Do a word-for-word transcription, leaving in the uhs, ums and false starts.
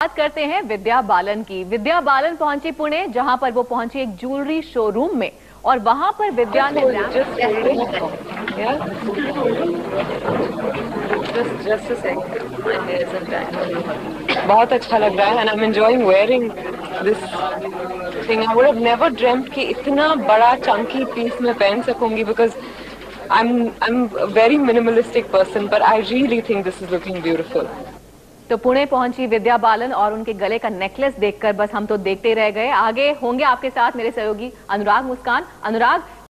बात करते हैं विद्या बालन की। विद्या बालन पहुंची पुणे, जहां पर वो पहुंची एक ज्वेलरी शोरूम में और वहां पर विद्या ने बहुत अच्छा लग रहा है and I am enjoying wearing this thing. I would have never dreamed कि इतना बड़ा चंकी पीस में पहन सकूंगी because I am I am very minimalistic person, but I really think this is looking beautiful. तो पुणे पहुंची विद्या बालन और उनके गले का नेकलेस देखकर बस हम तो देखते रह गए। आगे होंगे आपके साथ मेरे सहयोगी अनुराग मुस्कान। अनुराग,